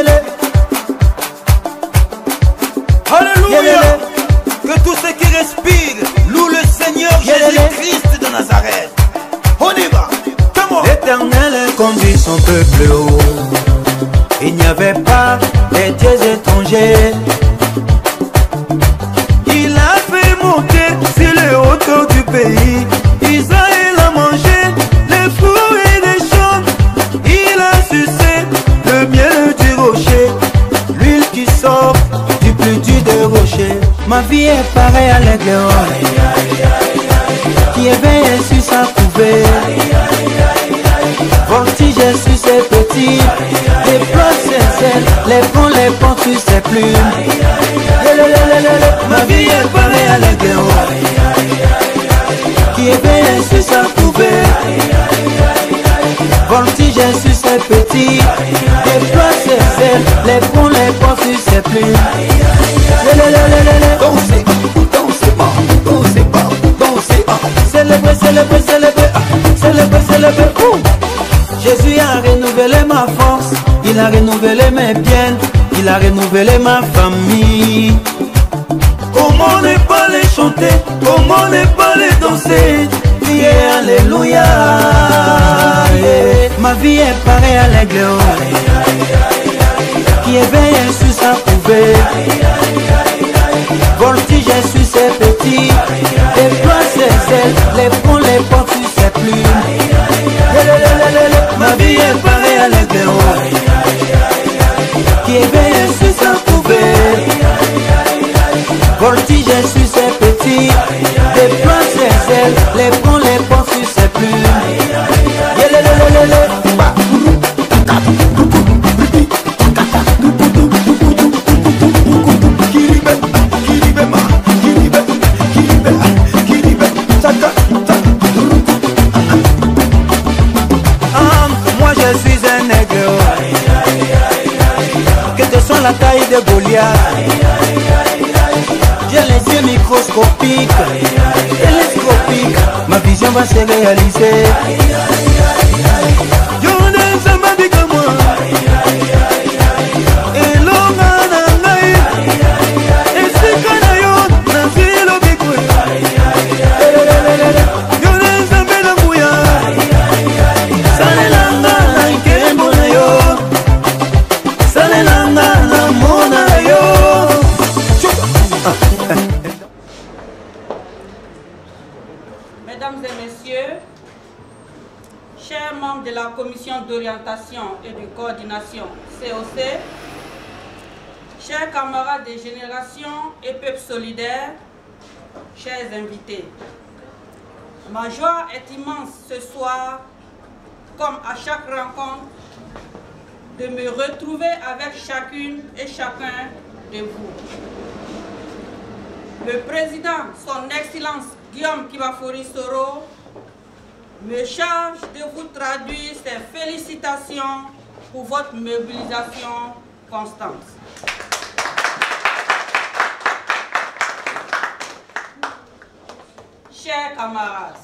Alléluia. Que tous ceux qui respirent louent le Seigneur Jésus-Christ de Nazareth. On y va. L'Éternel conduit son peuple haut. Il n'y avait pas des dieux étrangers. Il a fait monter sur les hauteurs du pays. Israël a mangé les fruits des champs. Il a sucé le miel du rocher, l'huile qui sort du plus dur des rochers. Ma vie est pareille à l'aigle qui éveille sur sa couvée. Voltige sur ses petits, déploie ses ailes, les ponts sur ses plumes. Ma vie est pareille à l'aigle qui éveille sur sa couvée. Voltige sur ses petits, déploie ses ailes, les ponts sur ses plumes. Dansez, dansez pas, dansez pas, dansez pas. Célébrez, célébrez, célébrez, célébrez, célébrez. Jésus a renouvelé ma force, il a renouvelé mes biens, il a renouvelé ma famille. Comment ne pas les chanter, comment ne pas les danser, crier alléluia. Ma vie est pareille à l'aigle qui éveille sur sa couvée. Voltige sur ses petits, déploie ses ailes, les ponts sur ses plumes. Ma vie est pareille à l'aigle qui éveille sur sa couvée. Voltige sur ses petits, déploie ses ailes, les ponts sur ses plumes. Moi je suis un aigle, que te soit la taille de Goliath. J'ai les yeux microscopiques, télescopiques, ma vision va se réaliser. Mesdames et messieurs, chers membres de la commission d'orientation et de coordination COC, chers camarades des générations et peuples solidaires, chers invités, ma joie est immense ce soir, comme à chaque rencontre, de me retrouver avec chacune et chacun de vous. Le président, son Excellence Guillaume Kibafori Soro, me charge de vous traduire ses félicitations pour votre mobilisation constante. Chers camarades,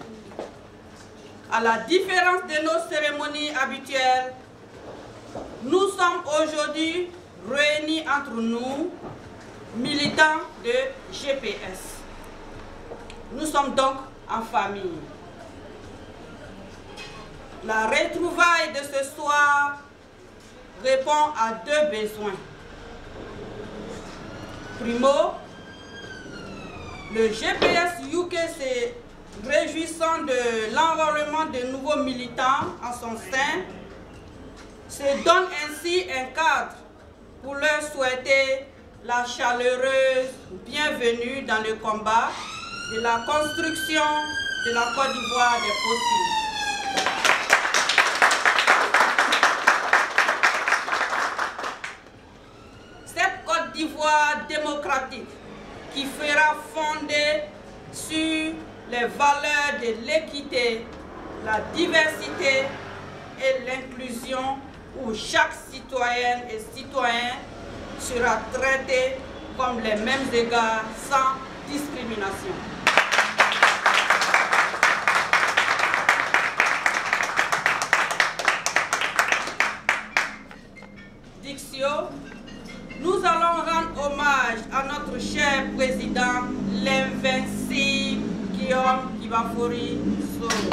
à la différence de nos cérémonies habituelles, nous sommes aujourd'hui réunis entre nous, militants de GPS. Nous sommes donc en famille. La retrouvaille de ce soir répond à deux besoins. Primo, le GPS UK s'est réjouissant de l'enrôlement de nouveaux militants en son sein, se donne ainsi un cadre pour leur souhaiter la chaleureuse bienvenue dans le combat de la construction de la Côte d'Ivoire des possibles. Cette Côte d'Ivoire démocratique qui fera fonder sur les valeurs de l'équité, la diversité et l'inclusion, où chaque citoyenne et citoyen sera traité comme les mêmes égards sans discrimination. Diction notre cher président, l'invincible Guillaume Kibafori Soro.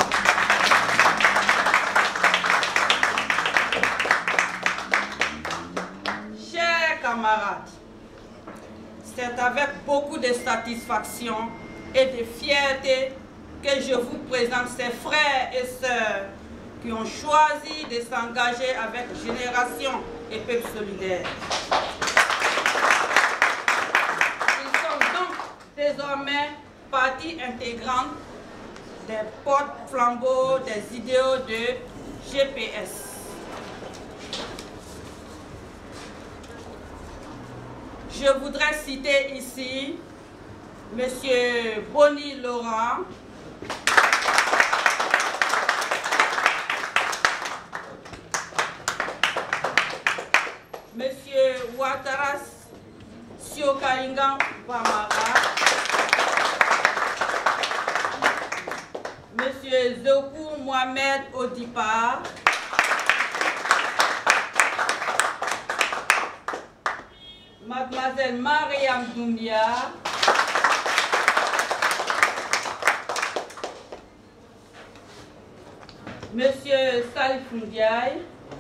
Chers camarades, c'est avec beaucoup de satisfaction et de fierté que je vous présente ces frères et sœurs qui ont choisi de s'engager avec Génération et Peuple Solidaire. Ils sont donc désormais partie intégrante des porte-flambeaux des idéaux de GPS. Je voudrais citer ici M. Boni Laurent, M. Ouattara Siokainga Bamara, M. Zokou Mohamed Odipa, Mademoiselle Mariam Doumbia, Monsieur Salif Ndiaye,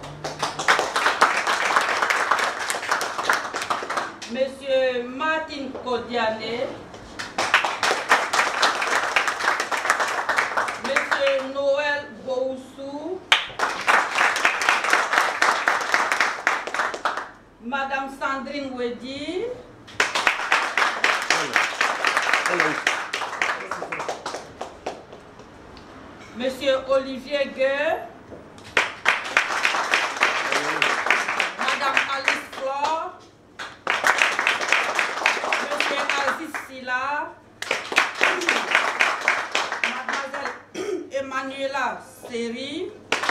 Monsieur Martin Kodiane, Monsieur Noël Boussou, Madame Sandrine Wedi, Monsieur Olivier Gueux, Madame Alice Flore, Monsieur Aziz Silla, Mademoiselle Emmanuela Seri,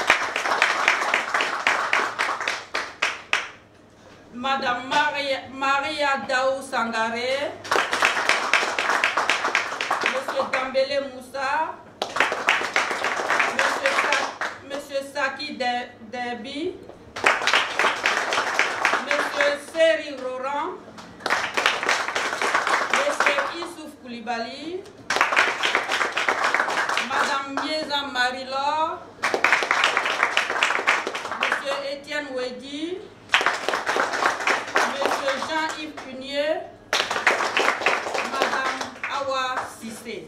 Madame Maria Daou Sangaré, Monsieur Dambele Moussa, Monsieur Saki Derby, Monsieur Seri Roran, Monsieur Issouf Koulibaly, Madame Mieza Marie-Laure, Monsieur Étienne Wedi, Monsieur Jean-Yves Punier, Madame Awa Sissé.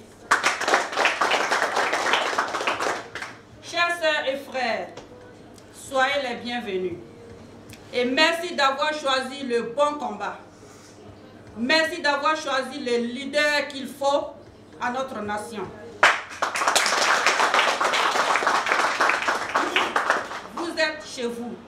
Chers sœurs et frères, soyez les bienvenus. Et merci d'avoir choisi le bon combat. Merci d'avoir choisi le leader qu'il faut à notre nation. Vous êtes chez vous.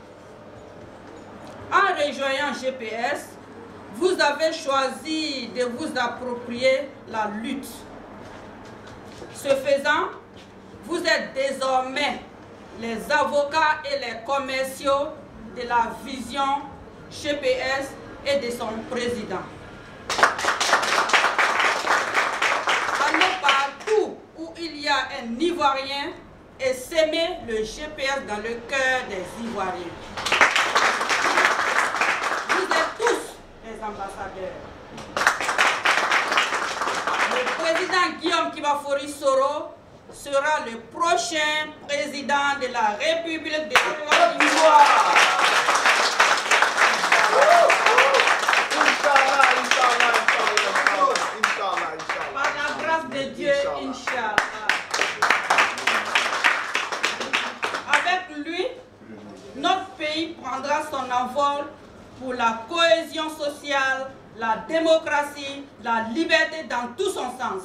En rejoignant GPS, vous avez choisi de vous approprier la lutte. Ce faisant, vous êtes désormais les avocats et les commerciaux de la vision GPS et de son président. Allez partout où il y a un Ivoirien et s'aimer le GPS dans le cœur des Ivoiriens. Vous êtes tous les ambassadeurs. Le président Guillaume Kibafori Soro sera le prochain président de la République de Côte d'Ivoire. Par la grâce de Dieu, Inch'Allah. Avec lui, notre pays prendra son envol pour la cohésion sociale, la démocratie, la liberté dans tout son sens.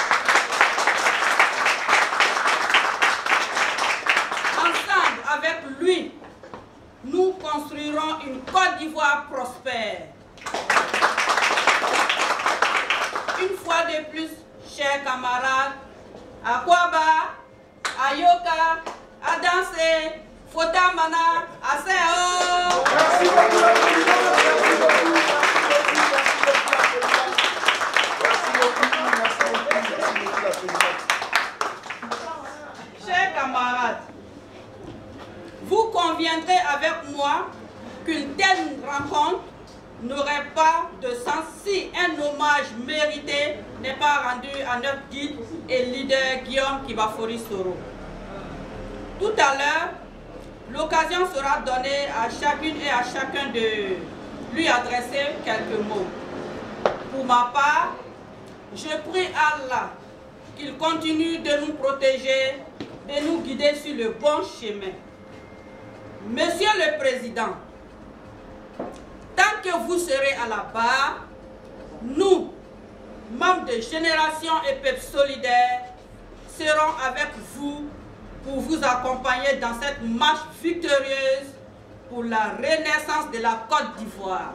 Ensemble, avec lui, nous construirons une Côte d'Ivoire prospère. Une fois de plus, chers camarades, à Kwaba, à Yoka, à danser, Fotamana, à Seo. Merci Chers camarades, vous conviendrez avec moi qu'une telle rencontre n'aurait pas de sens si un hommage mérité n'est pas rendu à notre guide et leader Guillaume Kibafori Soro. Tout à l'heure, l'occasion sera donnée à chacune et à chacun de lui adresser quelques mots. Pour ma part, je prie Allah qu'il continue de nous protéger, de nous guider sur le bon chemin. Monsieur le Président, tant que vous serez à la barre, nous, membres de Génération et Peuple Solidaire, serons avec vous pour vous accompagner dans cette marche victorieuse pour la renaissance de la Côte d'Ivoire.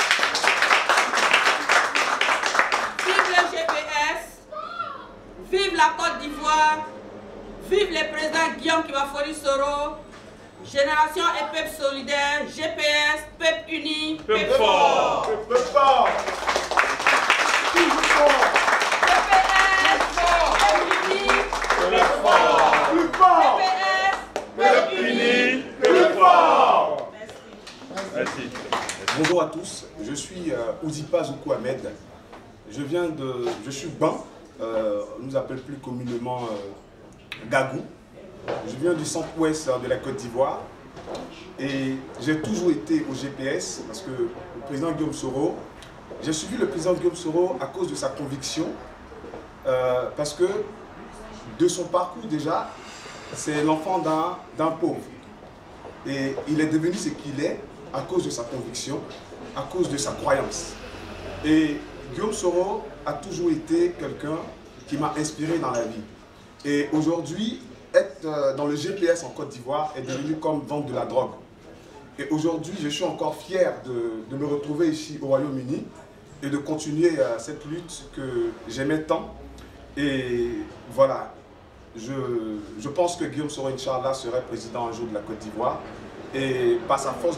Vive le GPS, vive la Côte d'Ivoire, vive le président Guillaume Kibafori Soro, Génération et Peuple Solidaire, GPS, Peuple Uni, Peuple Fort. Peuple fort. Merci. Bonjour à tous, je suis Ouzipa Zoukou Ahmed. Je suis Ban, on nous appelle plus communément Gagou. Je viens du centre-ouest de la Côte d'Ivoire et j'ai toujours été au GPS parce que le président Guillaume Soro, j'ai suivi le président Guillaume Soro à cause de sa conviction, parce que de son parcours déjà, c'est l'enfant d'un pauvre. Et il est devenu ce qu'il est à cause de sa conviction, à cause de sa croyance. Et Guillaume Soro a toujours été quelqu'un qui m'a inspiré dans la vie. Et aujourd'hui, être dans le GPS en Côte d'Ivoire est devenu comme vendre de la drogue. Et aujourd'hui, je suis encore fier de me retrouver ici au Royaume-Uni et de continuer cette lutte que j'aimais tant. Et voilà, je pense que Guillaume Soro, Inch'Allah, serait président un jour de la Côte d'Ivoire. Et par sa force,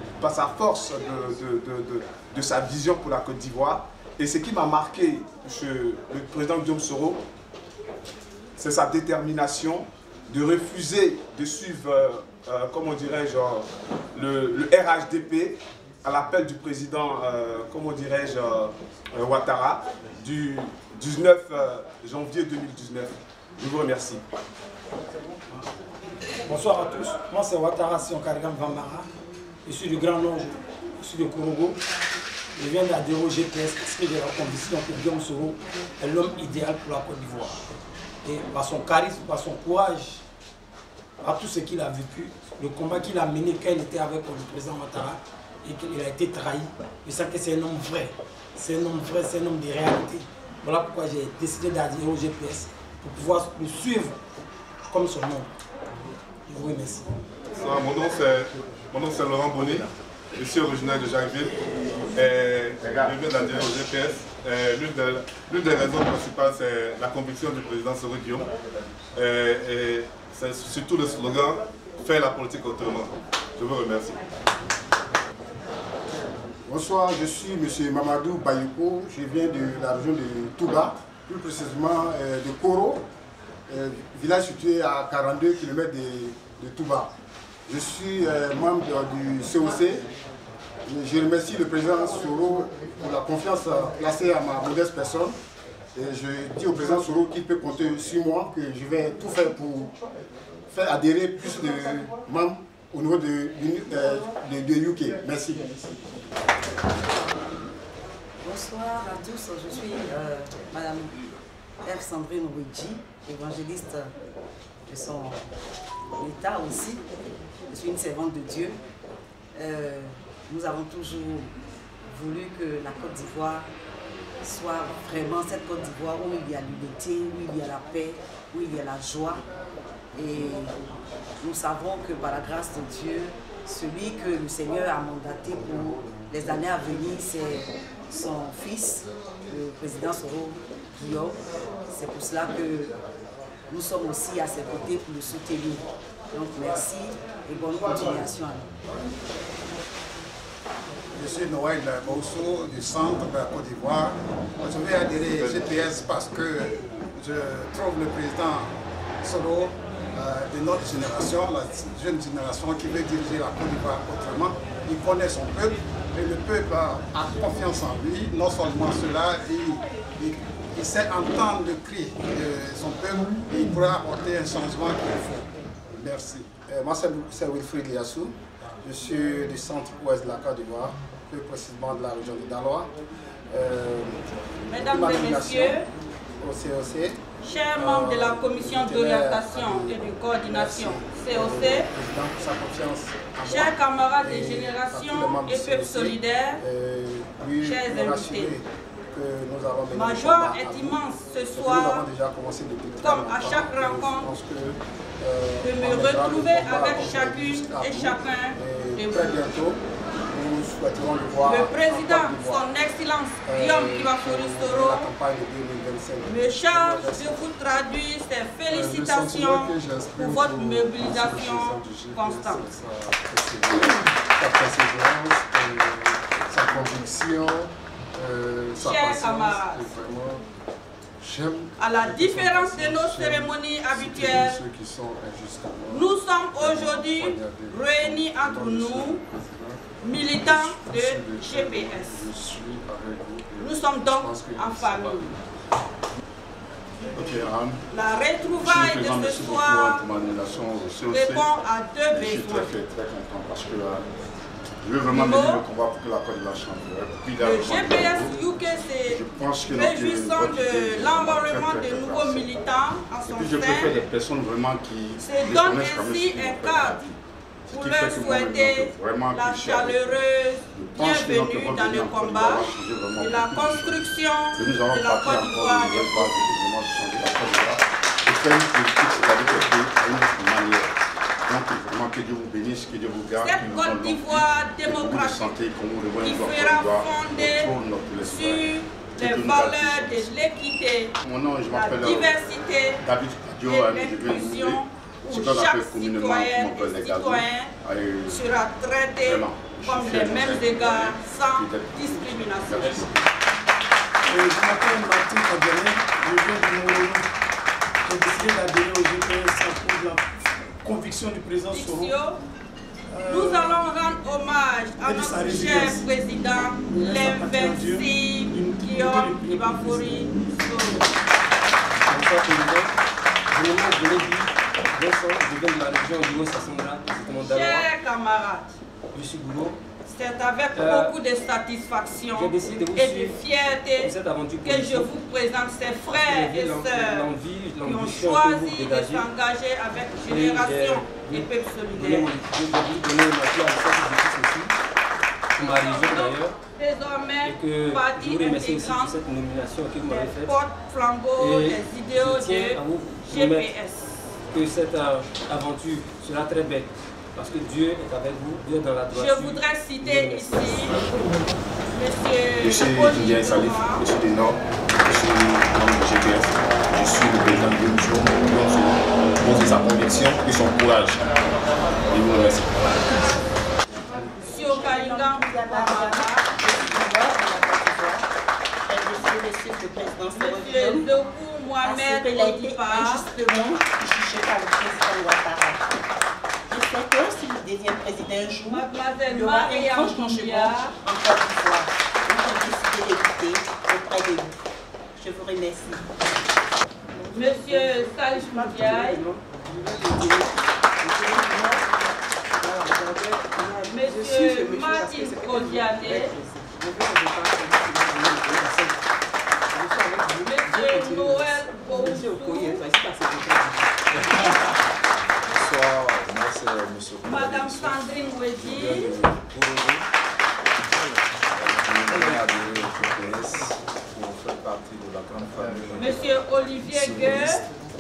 de sa vision pour la Côte d'Ivoire. Et ce qui m'a marqué chez le président Guillaume Soro, c'est sa détermination de refuser de suivre, comment dirais-je, le RHDP à l'appel du président, comment dirais-je, Ouattara, du 19 janvier 2019. Je vous remercie. Bonsoir à tous. Moi, c'est Ouattara Sionkarigam Vamara. Je suis du Grand Nord, je suis de Kourogo. Je viens d'adhérer au GPS parce que j'ai la conviction que Guillaume Soro est l'homme idéal pour la Côte d'Ivoire. Et par son charisme, par son courage, par tout ce qu'il a vécu, le combat qu'il a mené quand il était avec le président Ouattara et qu'il a été trahi, je sais que c'est un homme vrai. C'est un homme vrai, c'est un homme de réalité. Voilà pourquoi j'ai décidé d'adhérer au GPS pour pouvoir le suivre comme son nom. Je vous remercie. Mon nom c'est Laurent Bonnet. Je suis originaire de Jacquesville et je viens d'adhérer au GPS. L'une des raisons principales, c'est la conviction du président Soro Guillaume. Et c'est surtout le slogan « Faire la politique autrement ». Je vous remercie. Bonsoir, je suis M. Mamadou Bayouko. Je viens de la région de Touba, plus précisément de Koro, village situé à 42 km de Touba. Je suis membre du COC. Je remercie le président Soro pour la confiance placée à ma modeste personne. Et je dis au président Soro qu'il peut compter sur moi, que je vais tout faire pour faire adhérer plus de membres au niveau de UK. Merci. Bonsoir à tous, je suis Madame Eve Sandrine Ouidji, évangéliste de son état aussi. Je suis une servante de Dieu. Nous avons toujours voulu que la Côte d'Ivoire soit vraiment cette Côte d'Ivoire où il y a l'unité, où il y a la paix, où il y a la joie. Et nous savons que par la grâce de Dieu, celui que le Seigneur a mandaté pour les années à venir, c'est son fils, le président Soro Guillaume. C'est pour cela que nous sommes aussi à ses côtés pour le soutenir. Donc merci et bonne continuation à nous. Je suis Noël Bousso du centre de la Côte d'Ivoire. Je vais adhérer au GPS parce que je trouve le président Soro de notre génération, la jeune génération qui veut diriger la Côte d'Ivoire autrement. Il connaît son peuple et le peuple a confiance en lui. Non seulement cela, il sait entendre le cri de son peuple et il pourra apporter un changement qu'il faut. Merci. Moi, c'est Wilfried Liassou. Je suis du centre-ouest de la Côte d'Ivoire, plus précisément de la région de Daloa. Mesdames et messieurs, au COC. Chers membres de la commission d'orientation et de coordination COC, chers camarades des générations et peuples solidaires, chers invités, ma joie est immense ce soir, comme à chaque rencontre, de me retrouver avec chacune et chacun de vous. Le président, son Excellence Guillaume Ibafori Soro, me charge de vous traduire ses félicitations pour votre mobilisation constante. Sa persévérance, sa conviction, chers camarades, à la différence de nos cérémonies habituelles, nous sommes aujourd'hui réunis entre nous, militants de GPS. Nous sommes donc en famille. La retrouvaille de ce soir répond à deux besoins. Je veux vraiment mener le combat pour que la Côte d'Ivoire change. Le GPS UKC, réjouissant de l'enrôlement de nouveaux militants en son sein, se donne ainsi un cadre pour leur souhaiter la chaleureuse bienvenue dans le combat et la construction de la Côte d'Ivoire des que Dieu vous bénisse, que Dieu vous garde. Cette Côte d'Ivoire démocratique qui sera fondée sur les valeurs de l'équité, la diversité et l'inclusion, où chaque citoyenne et citoyen sera traité comme les mêmes égards sans discrimination. Je m'appelle Martin Fabien, je viens du Moronou. J'ai décidé d'adhérer au GPS à cause de la conviction du président Soro. Nous allons rendre hommage à notre cher président, l'invincible Guillaume Ibafori Soro. Bonsoir président, je m'appelle Vincent, je viens de la région du Haut-Sassandra, précisément d'Aloa. Chers camarades, je suis Goulot. C'est avec beaucoup de satisfaction et de fierté que je vous présente ces frères et sœurs qui ont choisi de s'engager avec Génération et Peuple Solidaire. Je vais vous donner ma clé à aussi, pour ma région d'ailleurs. Désormais, partie intégrante cette nomination que vous m'avez faite. Porte-flambeau des idéaux de GPS. Que cette aventure sera très belle. Parce que Dieu est avec vous, Dieu est dans la droiture. Je voudrais citer ici Je suis Didier Salif, je suis du Nord, je suis membre du GPS, je suis le président de l'émission pour sa conviction et son courage. Je vous remercie. Monsieur Dokou Mohamed Odipa, injustement jugé par le président Ouattara. Je sais que s'il devient président un jour, il y aura un grand changement en Côte d'Ivoire. Donc j'ai décidé d'écouter auprès de vous. Je vous remercie. Monsieur Salif Moudiaï, Monsieur Martin Kodiane, Monsieur Noël Boussou, bonsoir, moi c'est Monsieur Madame Sandrine Wedi, pour faire partie de la grande famille. Monsieur Olivier Gueux,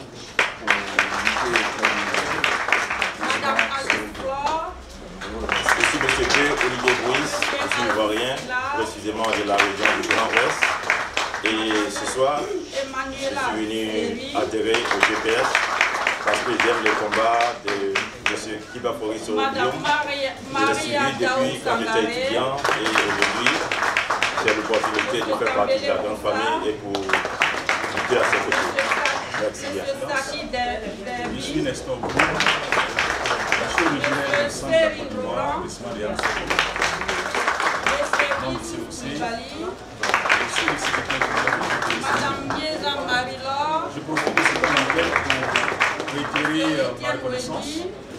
Madame Alice Flore, je suis M. Olivier Brice, je suis ivoirien, précisément de la région du Grand Ouest. Et ce soir, je suis venu adhérer au GPS parce que j'aime le combat de M. Ibafori Soro. Je l'ai suivi depuis quand j'étais étudiant et aujourd'hui, j'ai l'opportunité de faire partie de la grande famille et pour lutter à ses côtés. Merci bien. Je suis Nestor Brou. Je suis originaire du centre d'accompagnement arrondissement des Amsterdam. Membre du COC. Je suis le secrétaire général de l'UPS. Je profite de cette antenne pour réitérer ma reconnaissance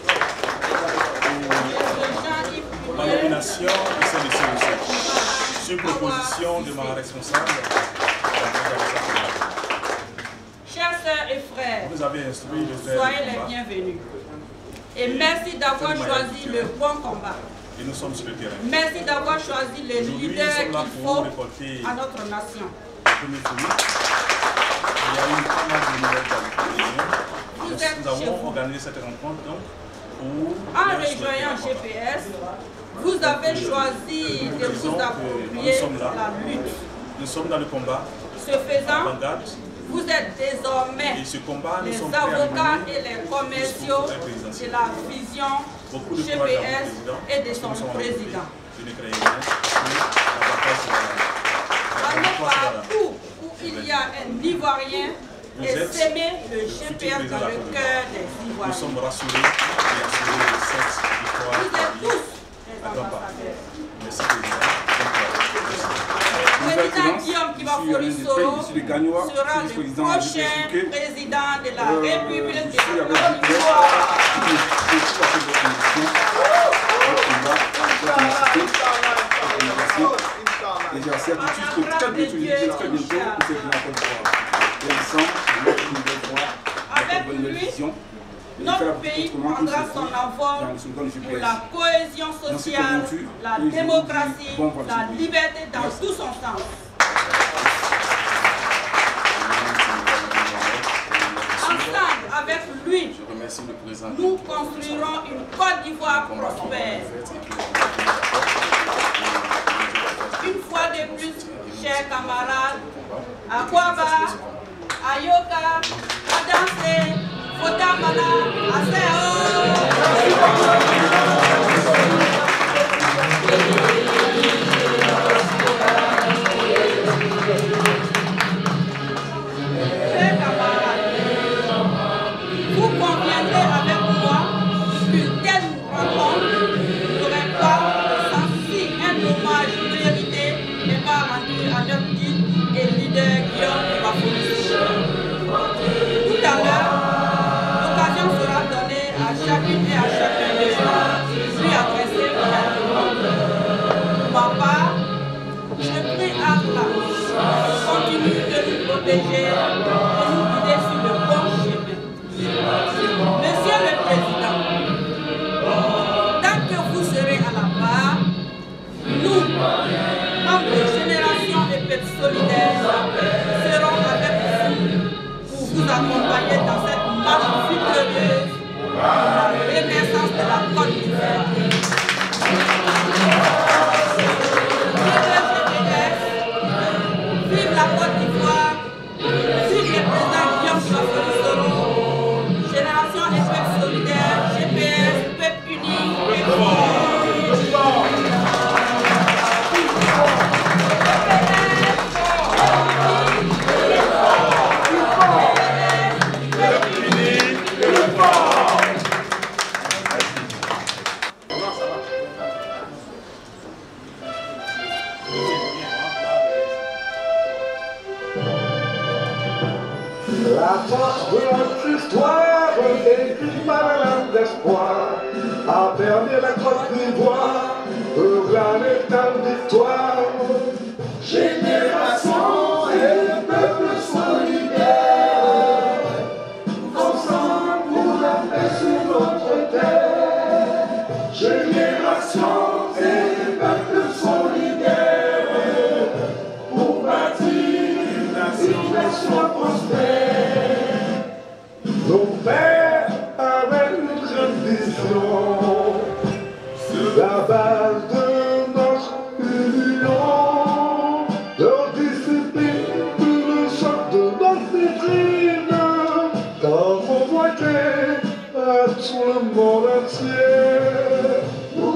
pour ma nomination au sein du COC. Sur proposition de ma responsable. Chers sœurs et frères, vous avez instruit de faire soyez les bienvenus. Et merci d'avoir choisi le bon combat. Et nous sommes sur le terrain. Merci d'avoir choisi le leader qu'il faut à notre nation. Il y a eu pas mal de nouvelles. Nous avons organisé cette rencontre donc pour... En rejoignant GPS, vous avez choisi de vous approprier la lutte. Nous sommes dans le combat. Ce faisant, vous êtes désormais les avocats et les commerciaux de la vision GPS et de son président. Allez partout où il y a un Ivoirien et s'aimer le GPS dans le cœur des Ivoiriens. Nous sommes rassurés et assurés de cette victoire. Vous êtes tous les ambassadeurs. Merci président. Président Guillaume Kibaforisoro sera le prochain président de la République de Côte d'Ivoire. Et j'ai la certitude que très bientôt, pour cette avec lui, notre pays prendra son envol pour la cohésion sociale, la démocratie, la liberté dans tout son sens. Ensemble, avec lui, nous construirons une Côte d'Ivoire prospère. Une fois de plus, chers camarades, Akwaba, Ayoka, Adanse, Fotamana, Aseo. Chers camarades, vous conviendrez avec moi qu'une telle rencontre n'aurait pas de sens si un hommage mérité n'est pas rendu à notre guide et leader Guillaume Kibaforisoro. Tout à l'heure, l'occasion sera donnée à chacune et à chacun de nous lui adresser pour ma part, je prie Allah continue de nous protéger et nous guider sur le bon chemin. Monsieur le Président, tant que vous serez à la barre, nous, membres de Génération et Peuple Solidaire, serons avec vous pour vous accompagner dans cette marche victorieuse pour la renaissance de la Côte d'Ivoire. Vive la Côte d'Ivoire, vive le président Guillaume Kibaforisoro, Génération et Peuple Solidaire, GPS, Peuple Uni et La force de notre histoire, écrite par l'âme d'espoir, a permis la Côte d'Ivoire, pour la éternelle victoire. Génération et peuple solidaire, ensemble pour la paix sur notre terre. Génération et peuple solidaire, pour bâtir une nation prospère. Nos pères avaient une grande vision, la base de notre union, leur discipline, le choc de notre vitrine, car convoité à tout le monde entier.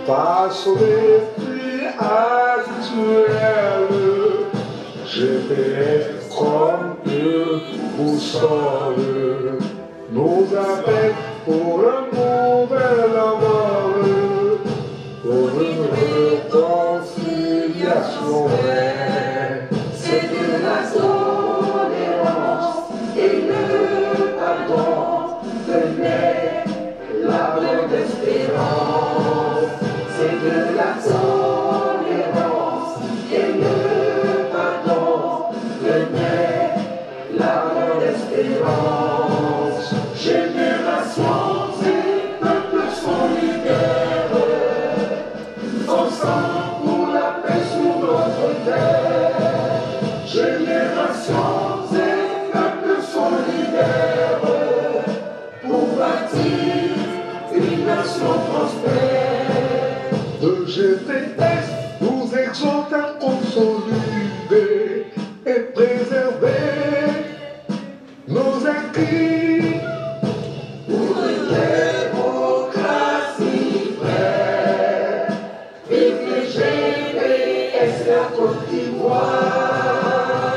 Face aux défis actuels, GPS comme une boussole nous appelle pour un nouvel amour, pour une réconciliation vraie. C'est de la tolérance et le pardon que naît la bonne espérance. C'est de la tolérance et le pardon que naît la bonne espérance. Générations et peuples solidaires, ensemble pour la paix sur notre terre. Générations et peuples solidaires, pour bâtir une nation prospère. De GPS nous exhorte à consolider et préserver nos acquis pour une démocratie vraie. Vive le GPS, la Côte d'Ivoire.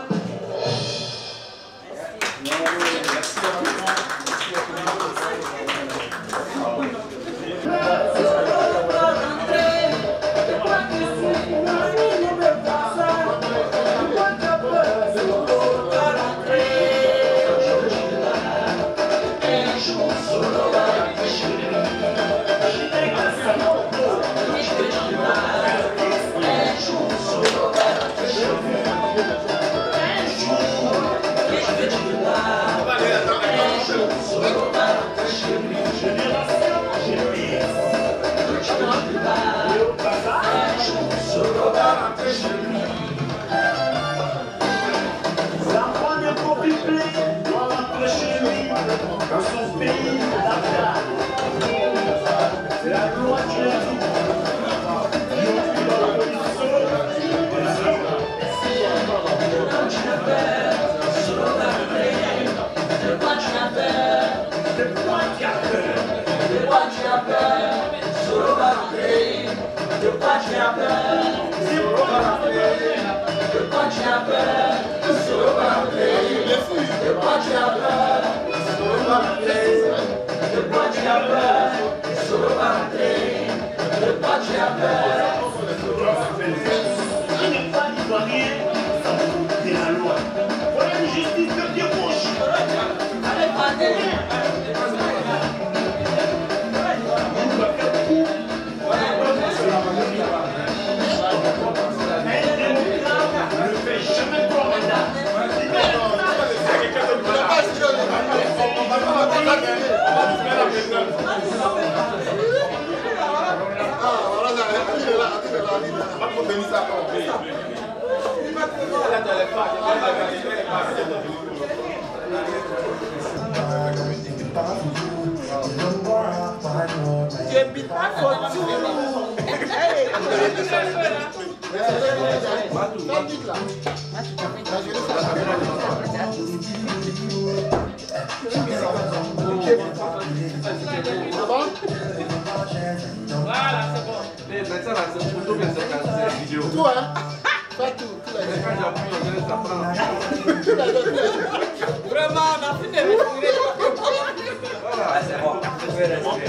L'enfant de Popipé doit rentrer chez lui dans son pays natal. C'est la loi qui l'a dit. C'est la loi. Voilà une justice de débauche. Allez, Voilà, c'est bon. Mais maintenant, là, c'est photo, mais c'est vidéo. Tout, hein? Pas tout. Vraiment, on a fini de respirer. Voilà, c'est bon. Je vais respirer.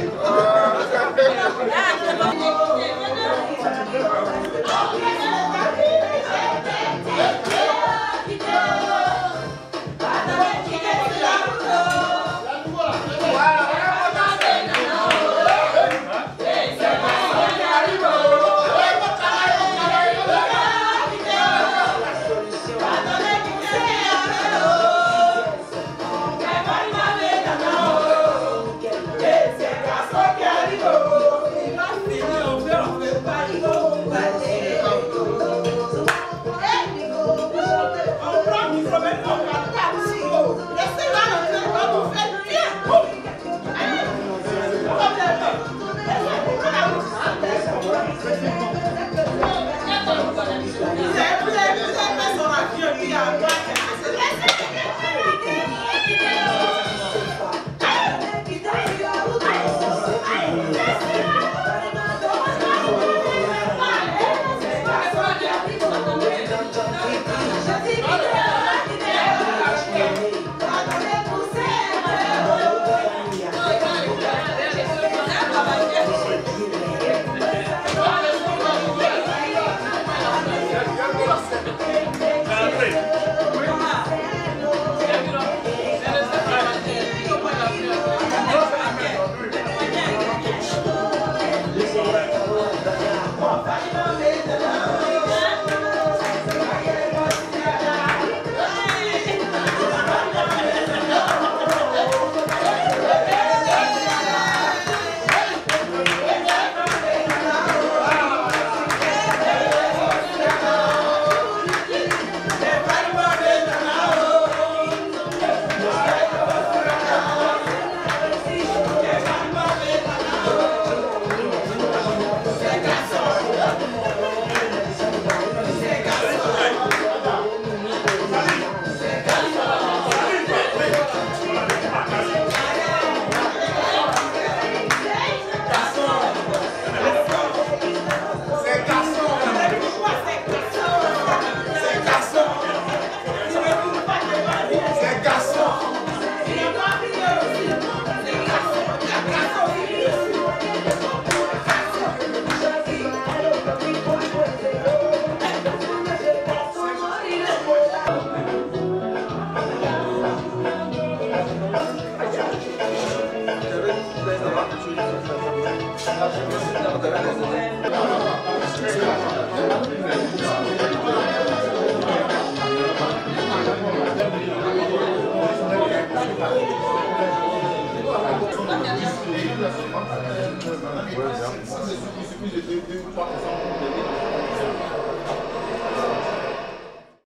Ouais,